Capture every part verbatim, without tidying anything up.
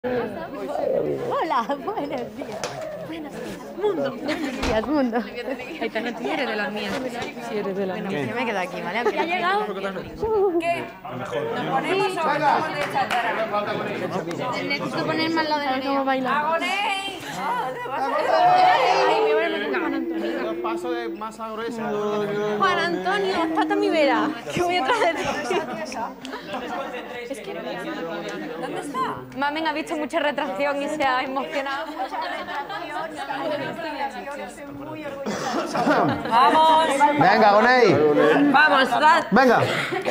Hola, buenos días. Buenos días, mundo. Buenos días, mundo. Aitana, tú eres de las mías. Sí, eres de las mías. Bueno, yo me quedo aquí, ¿vale? Aunque ¿Ya ha llegado? ¿Qué? ¿Nos ponemos o pasamos de cháchara? necesito ponerme al lado de la ¿Cómo baila? ¡Agonéis! Ay, me voy a meter Juan Antonio. Paso de masa gruesa. Juan Antonio, estate a mi vera. Que voy a traer. ¿Dónde está? Mamen ha visto mucha retracción y se ha emocionado. ¡Vamos! Venga, Gonei. ¡Vamos! ¡Dad! Venga.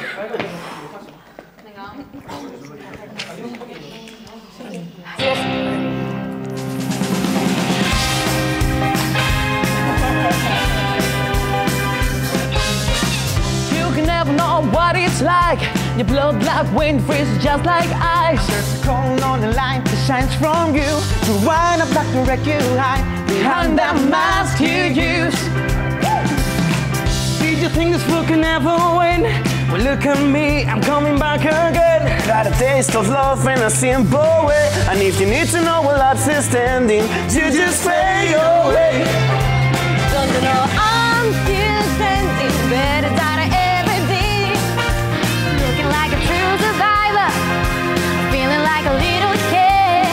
You can never know what it's like. Your blood like wind freezes just like ice. There's a cold on the line that shines from you. To wind up like the wreck you hide behind that mask you use. Did you think this fool can never win? Well, look at me, I'm coming back again. Got a taste of love in a simple way. And if you need to know what love's standing, you just fade away. Don't you know I'm still standing better than I ever did? Looking like a true survivor, feeling like a little kid.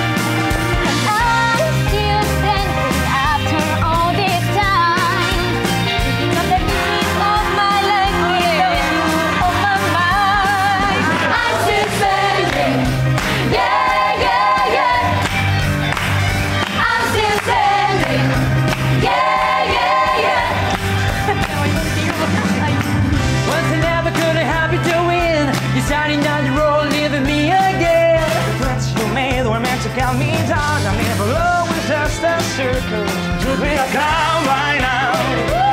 I'm still standing after all this time. Not the beat of my life, yeah, of my mind. I'm still standing, yeah, yeah, yeah. I'm still standing, yeah, yeah, yeah. Once I never could have happy to win. You're starting down the road, leaving me again. The threats you made were meant to calm me down. I never always just a circle. Should be a calm by now.